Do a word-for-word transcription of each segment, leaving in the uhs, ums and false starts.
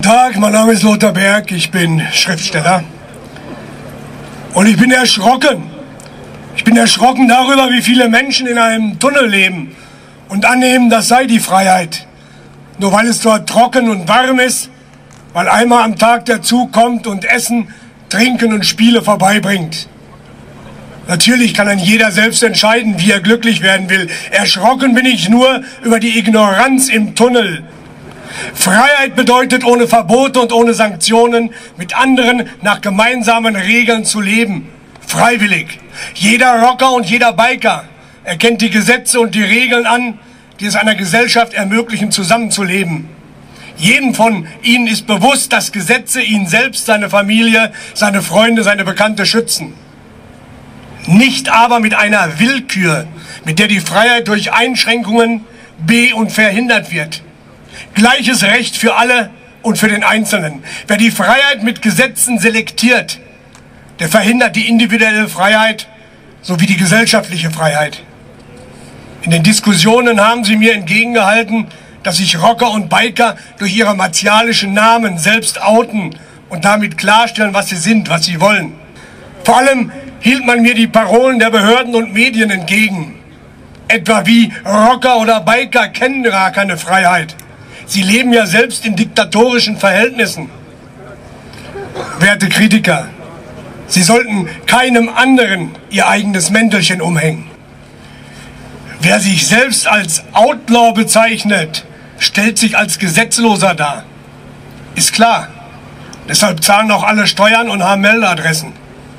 Tag, mein Name ist Lothar Berg, ich bin Schriftsteller und ich bin erschrocken. Ich bin erschrocken darüber, wie viele Menschen in einem Tunnel leben und annehmen, das sei die Freiheit. Nur weil es dort trocken und warm ist, weil einmal am Tag der Zug kommt und Essen, Trinken und Spiele vorbeibringt. Natürlich kann dann jeder selbst entscheiden, wie er glücklich werden will. Erschrocken bin ich nur über die Ignoranz im Tunnel. Freiheit bedeutet, ohne Verbote und ohne Sanktionen mit anderen nach gemeinsamen Regeln zu leben. Freiwillig. Jeder Rocker und jeder Biker erkennt die Gesetze und die Regeln an, die es einer Gesellschaft ermöglichen, zusammenzuleben. Jedem von ihnen ist bewusst, dass Gesetze ihn selbst, seine Familie, seine Freunde, seine Bekannte schützen. Nicht aber mit einer Willkür, mit der die Freiheit durch Einschränkungen be- und verhindert wird. Gleiches Recht für alle und für den Einzelnen. Wer die Freiheit mit Gesetzen selektiert, der verhindert die individuelle Freiheit sowie die gesellschaftliche Freiheit. In den Diskussionen haben sie mir entgegengehalten, dass sich Rocker und Biker durch ihre martialischen Namen selbst outen und damit klarstellen, was sie sind, was sie wollen. Vor allem hielt man mir die Parolen der Behörden und Medien entgegen. Etwa wie Rocker oder Biker kennen gar keine Freiheit. Sie leben ja selbst in diktatorischen Verhältnissen. Werte Kritiker, Sie sollten keinem anderen ihr eigenes Mäntelchen umhängen. Wer sich selbst als Outlaw bezeichnet, stellt sich als Gesetzloser dar. Ist klar. Deshalb zahlen auch alle Steuern und haben Meldadressen.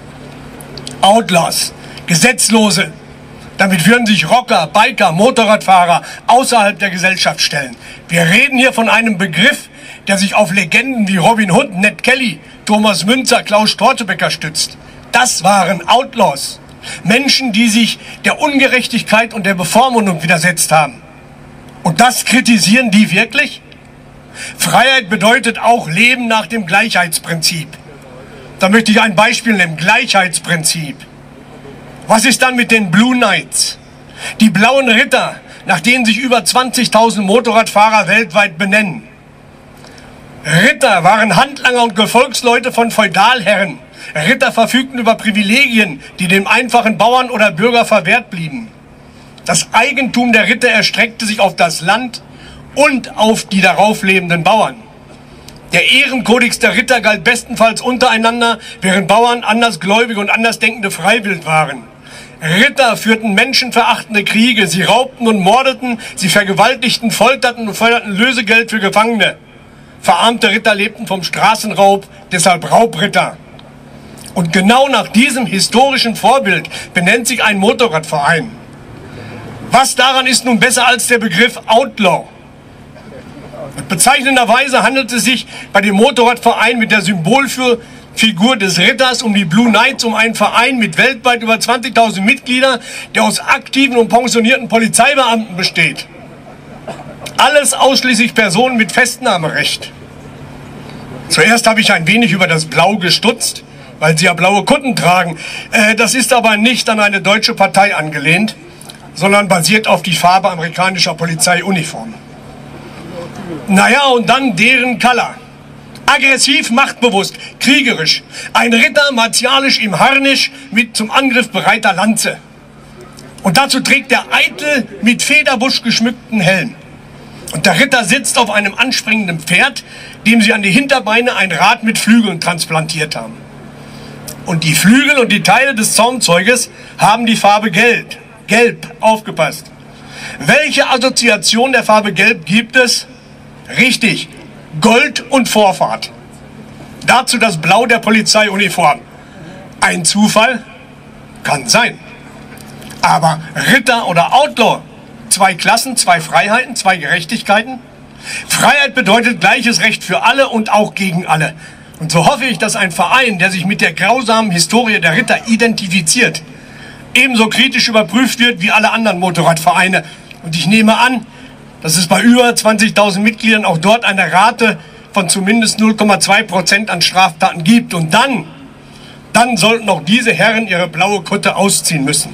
Outlaws, Gesetzlose. Damit würden sich Rocker, Biker, Motorradfahrer außerhalb der Gesellschaft stellen. Wir reden hier von einem Begriff, der sich auf Legenden wie Robin Hood, Ned Kelly, Thomas Münzer, Klaus Stortebeker stützt. Das waren Outlaws. Menschen, die sich der Ungerechtigkeit und der Bevormundung widersetzt haben. Und das kritisieren die wirklich? Freiheit bedeutet auch Leben nach dem Gleichheitsprinzip. Da möchte ich ein Beispiel nennen. Gleichheitsprinzip. Was ist dann mit den Blue Knights? Die blauen Ritter, nach denen sich über zwanzigtausend Motorradfahrer weltweit benennen. Ritter waren Handlanger und Gefolgsleute von Feudalherren. Ritter verfügten über Privilegien, die dem einfachen Bauern oder Bürger verwehrt blieben. Das Eigentum der Ritter erstreckte sich auf das Land und auf die darauf lebenden Bauern. Der Ehrenkodex der Ritter galt bestenfalls untereinander, während Bauern andersgläubige und andersdenkende freiwillig waren. Ritter führten menschenverachtende Kriege, sie raubten und mordeten, sie vergewaltigten, folterten und forderten Lösegeld für Gefangene. Verarmte Ritter lebten vom Straßenraub, deshalb Raubritter. Und genau nach diesem historischen Vorbild benennt sich ein Motorradverein. Was daran ist nun besser als der Begriff Outlaw? Bezeichnenderweise handelt es sich bei dem Motorradverein mit der Symbolfigur des Ritters um die Blue Knights, um einen Verein mit weltweit über zwanzigtausend Mitgliedern, der aus aktiven und pensionierten Polizeibeamten besteht. Alles ausschließlich Personen mit Festnahmerecht. Zuerst habe ich ein wenig über das Blau gestutzt, weil sie ja blaue Kutten tragen. Äh, das ist aber nicht an eine deutsche Partei angelehnt, sondern basiert auf die Farbe amerikanischer Polizeiuniformen. Naja, und dann deren Color. Aggressiv, machtbewusst, kriegerisch. Ein Ritter martialisch im Harnisch mit zum Angriff bereiter Lanze. Und dazu trägt er eitel mit Federbusch geschmückten Helm. Und der Ritter sitzt auf einem anspringenden Pferd, dem sie an die Hinterbeine ein Rad mit Flügeln transplantiert haben. Und die Flügel und die Teile des Zaumzeuges haben die Farbe Gelb. Gelb, aufgepasst. Welche Assoziation der Farbe Gelb gibt es? Richtig, Gold und Vorfahrt. Dazu das Blau der Polizeiuniform. Ein Zufall? Kann sein. Aber Ritter oder Outlaw? Zwei Klassen, zwei Freiheiten, zwei Gerechtigkeiten? Freiheit bedeutet gleiches Recht für alle und auch gegen alle. Und so hoffe ich, dass ein Verein, der sich mit der grausamen Historie der Ritter identifiziert, ebenso kritisch überprüft wird wie alle anderen Motorradvereine. Und ich nehme an, dass es bei über zwanzigtausend Mitgliedern auch dort eine Rate von zumindest null Komma zwei Prozent an Straftaten gibt. Und dann, dann sollten auch diese Herren ihre blaue Kutte ausziehen müssen.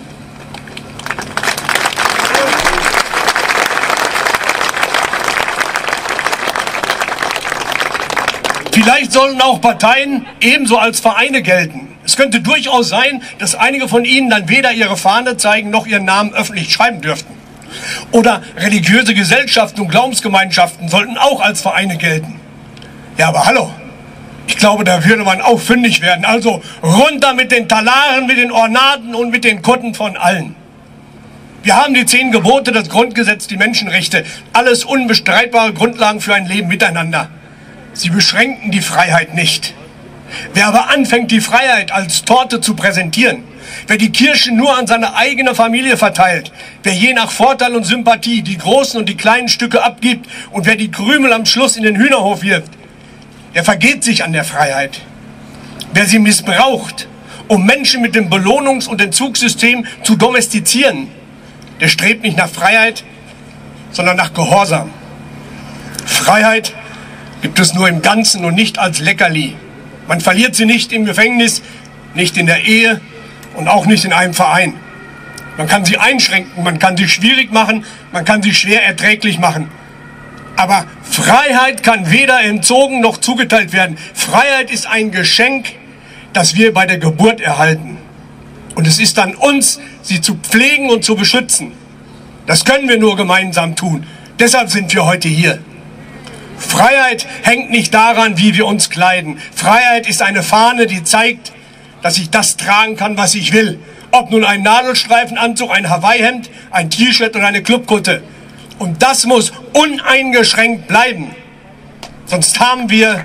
Vielleicht sollten auch Parteien ebenso als Vereine gelten. Es könnte durchaus sein, dass einige von ihnen dann weder ihre Fahne zeigen, noch ihren Namen öffentlich schreiben dürften. Oder religiöse Gesellschaften und Glaubensgemeinschaften sollten auch als Vereine gelten. Ja, aber hallo, ich glaube, da würde man auch fündig werden. Also runter mit den Talaren, mit den Ornaten und mit den Kutten von allen. Wir haben die zehn Gebote, das Grundgesetz, die Menschenrechte, alles unbestreitbare Grundlagen für ein Leben miteinander. Sie beschränken die Freiheit nicht. Wer aber anfängt, die Freiheit als Torte zu präsentieren, wer die Kirsche nur an seine eigene Familie verteilt, wer je nach Vorteil und Sympathie die großen und die kleinen Stücke abgibt und wer die Krümel am Schluss in den Hühnerhof wirft, der vergeht sich an der Freiheit. Wer sie missbraucht, um Menschen mit dem Belohnungs- und Entzugssystem zu domestizieren, der strebt nicht nach Freiheit, sondern nach Gehorsam. Freiheit gibt es nur im Ganzen und nicht als Leckerli. Man verliert sie nicht im Gefängnis, nicht in der Ehe und auch nicht in einem Verein. Man kann sie einschränken, man kann sie schwierig machen, man kann sie schwer erträglich machen. Aber Freiheit kann weder entzogen noch zugeteilt werden. Freiheit ist ein Geschenk, das wir bei der Geburt erhalten. Und es ist an uns, sie zu pflegen und zu beschützen. Das können wir nur gemeinsam tun. Deshalb sind wir heute hier. Freiheit hängt nicht daran, wie wir uns kleiden. Freiheit ist eine Fahne, die zeigt, dass ich das tragen kann, was ich will. Ob nun ein Nadelstreifenanzug, ein Hawaii-Hemd, ein T-Shirt oder eine Clubkutte. Und das muss uneingeschränkt bleiben. Sonst haben wir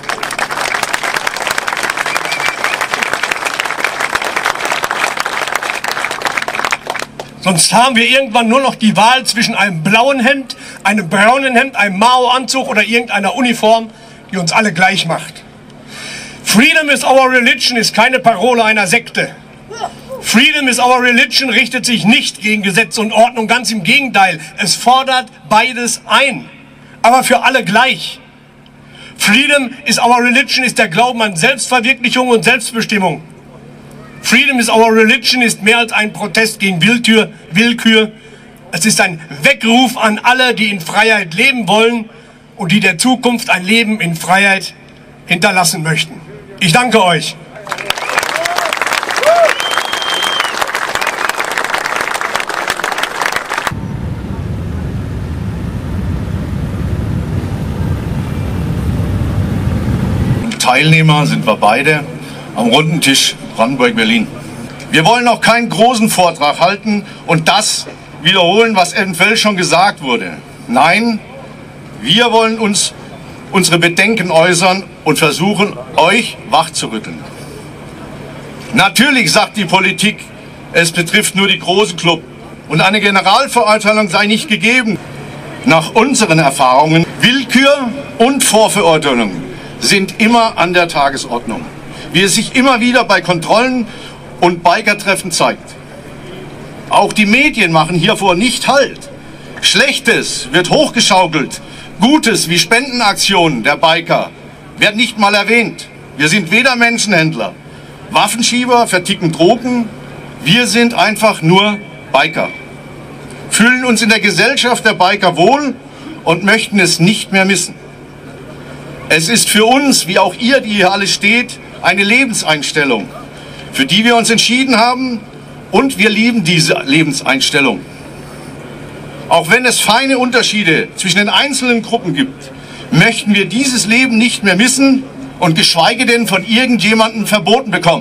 Sonst haben wir irgendwann nur noch die Wahl zwischen einem blauen Hemd, einem braunen Hemd, einem Mao-Anzug oder irgendeiner Uniform, die uns alle gleich macht. Freedom is our religion ist keine Parole einer Sekte. Freedom is our religion richtet sich nicht gegen Gesetz und Ordnung, ganz im Gegenteil. Es fordert beides ein, aber für alle gleich. Freedom is our religion ist der Glauben an Selbstverwirklichung und Selbstbestimmung. Freedom is our religion ist mehr als ein Protest gegen Willkür, Willkür. Es ist ein Weckruf an alle, die in Freiheit leben wollen und die der Zukunft ein Leben in Freiheit hinterlassen möchten. Ich danke euch. Teilnehmer sind wir beide am runden Tisch Brandenburg-Berlin. Wir wollen auch keinen großen Vortrag halten und das wiederholen, was eventuell schon gesagt wurde. Nein, wir wollen uns unsere Bedenken äußern und versuchen, euch wachzurütteln. Natürlich sagt die Politik, es betrifft nur die großen Clubs und eine Generalverurteilung sei nicht gegeben. Nach unseren Erfahrungen, Willkür und Vorverurteilung sind immer an der Tagesordnung, wie es sich immer wieder bei Kontrollen und Bikertreffen zeigt. Auch die Medien machen hiervor nicht Halt. Schlechtes wird hochgeschaukelt, Gutes wie Spendenaktionen der Biker werden nicht mal erwähnt. Wir sind weder Menschenhändler, Waffenschieber, verticken Drogen, wir sind einfach nur Biker. Fühlen uns in der Gesellschaft der Biker wohl und möchten es nicht mehr missen. Es ist für uns, wie auch ihr, die hier alle steht, eine Lebenseinstellung, für die wir uns entschieden haben und wir lieben diese Lebenseinstellung. Auch wenn es feine Unterschiede zwischen den einzelnen Gruppen gibt, möchten wir dieses Leben nicht mehr missen und geschweige denn von irgendjemandem verboten bekommen.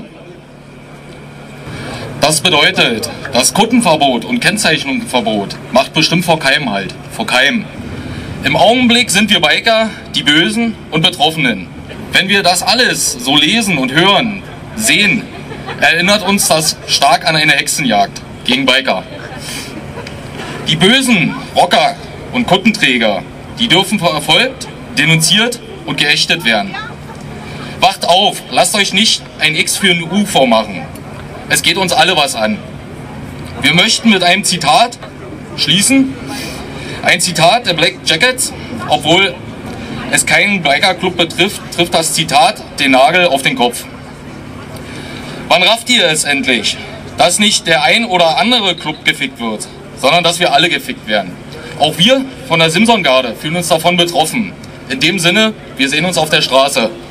Das bedeutet, das Kuttenverbot und Kennzeichnungsverbot macht bestimmt vor keinem Halt, vor keinem. Im Augenblick sind wir Biker die Bösen und Betroffenen. Wenn wir das alles so lesen und hören, sehen, erinnert uns das stark an eine Hexenjagd gegen Biker. Die bösen Rocker und Kuttenträger, die dürfen verfolgt, denunziert und geächtet werden. Wacht auf, lasst euch nicht ein X für ein U vormachen. Es geht uns alle was an. Wir möchten mit einem Zitat schließen. Ein Zitat der Black Jackets, obwohl es keinen Biker-Club betrifft, trifft das Zitat den Nagel auf den Kopf. Wann rafft ihr es endlich, dass nicht der ein oder andere Club gefickt wird, sondern dass wir alle gefickt werden? Auch wir von der Simson-Garde fühlen uns davon betroffen. In dem Sinne, wir sehen uns auf der Straße.